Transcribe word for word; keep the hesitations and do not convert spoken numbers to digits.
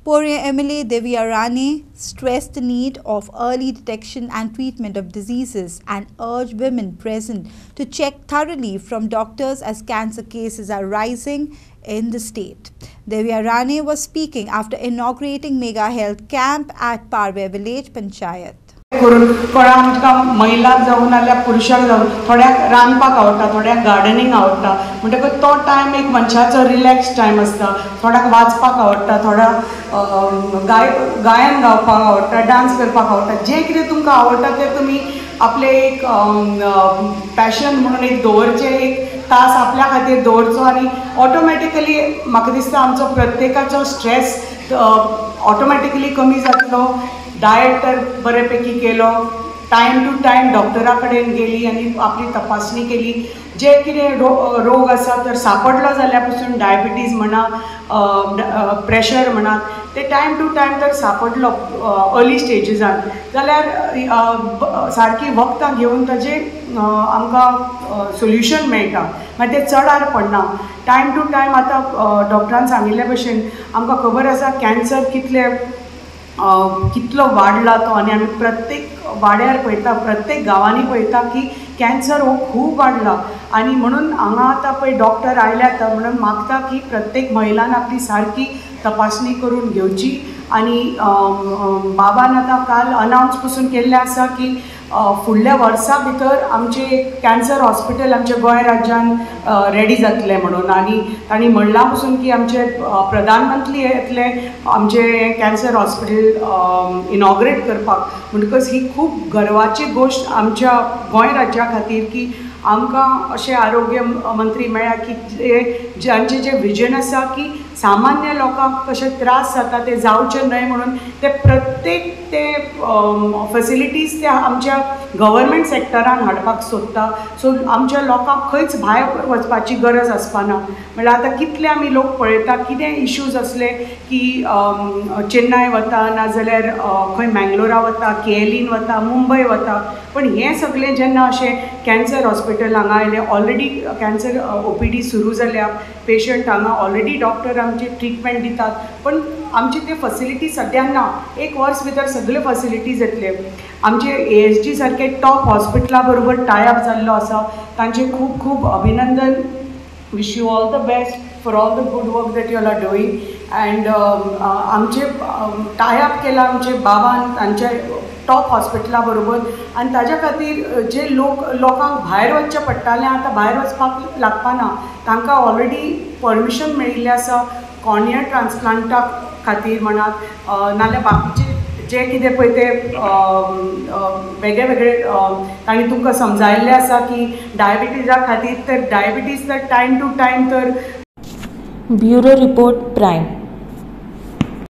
Poria M L A Devya Rane stressed the need of early detection and treatment of diseases and urged women present to check thoroughly from doctors as cancer cases are rising in the state. Devya Rane was speaking after inaugurating Mega Health Camp at Parve Village Panchayat. करून कोणा आमकां महिलाक जावं नाल्यार पुरुशाक जावं थोड्याक रांदपाक आवडटा, थोड्याक gardening आवडटा, म्हणटकच तो टायम एक मनशाचो रिलॅक्स टायम आसता. थोड्याक वाचपाक आवडटा, थोड्याक गाय गायन गावपाक आवडटा, डान्स करपाक आवडटा. जें कितें तुमकां आवडटा तें तुमी आपले एक पॅशन म्हणून एक दवरचें, एक तास आपल्या खातीर दवरचो आनी ऑटोमॅटिकली म्हाका दिसता आमचो प्रत्येकाचो स्ट्रेस ऑटोमॅटिकली कमी जातलो. डायट तर बऱ्यापैकी केलो, टायम टू टायम डॉक्टरा कडेन गेली आनी आपली तपासणी केली. जे कितें रो रोग आसा तर सांपडलो जाल्यार पासून डायबिटीज म्हणा, प्रेशर म्हणा, ते टायम टू टायम तर सांपडलो अर्ली स्टेजीसान जाल्यार सारकी वखदां घेवन ताजें आमकां सोल्युशन मेळटा. मागीर तें चडार पडना. टायम टू टायम आतां डॉक्टरान सांगिल्ले भशेन आमकां खबर आसा कॅन्सर कितले कितलो वाडला तो, आनी आमी प्रत्येक वाड्यार पळयता, प्रत्येक गांवांनी पळयता की कॅन्सर हो खूब वाडला. आनी म्हणून हांगा आतां पळय डॉक्टर आयल्यात म्हणून मागता की प्रत्येक महिलान आपली सारकी तपासणी करून घेवची. आनी बाबान आतां काल अनावन्स पसून केल्लें आसा की फुडल्या वर्सा भितर आमचें एक कॅन्सर हॉस्पिटल आमच्या गोंय राज्यान रेडी जातलें म्हणून. आनी तांणी म्हणलां पसून की आमचे प्रधानमंत्री येतले आमचें कॅन्सर हॉस्पिटल इनॉग्रेट करपाक. म्हणटकच ही खूब गर्वाची गोश्ट आमच्या गोंय राज्या खातीर की आमकां अशें आरोग्य मंत्री मेळ्ळा की जे जांचें जें विजन आसा की सामान्य लोकांक कशे त्रास जाता ते जावचे न्हय म्हणून ते प्रत्येक ते फेसिलिटीज ते आमच्या गव्हर्मेंट सेक्टरान हाडपाक सोदता. सो आमच्या लोकांक खंयच भायर वचपाची गरज आसपाना. म्हणल्यार आतां कितले आमी लोक पळयता कितें इश्यूज असले की चेन्नय वता, नाजाल्यार खंय मँगलोरा वता, केएलीन वता, मुंबय वता. पण हें सगळें जेन्ना अशें कॅन्सर हॉस्पिटल हांगा आयलें, already cancer O P D सुरू जाल्या, पेशंट हांगा ऑलरेडी डॉक्टर आमचे ट्रिटमेंट दितात. पण आमचे ते फॅसिलिटी सद्याक ना. एक वर्स भितर सगळे फॅसिलिटीज येतले. आमचे ए एस जी सारके टॉप हॉस्पिटला बरोबर टायअप जाल्लो आसा. तांचे खूब खूब अभिनंदन. Wish you all the best for all the good work that you are doing. And आमचे टायअप केला आमचे बाबान तांचे टॉप हॉस्पिटला बरोबर. आनी ताज्या खातीर जे लोक लोकांक भायर वचचें पडटालें आतां भायर वचपाक लागपाना. तांकां ऑलरेडी परमिशन मेळिल्लें आसा कॉर्निया ट्रान्सप्लांटा खातीर म्हणात, नाल्यार बाकीचे जे कितें पळय ते वेगळे वेगळे तांणी तुमकां समजायिल्लें आसा की डायबिटीजा खातीर तर डायबिटीज तर टायम टू टायम तर. Bureau report prime.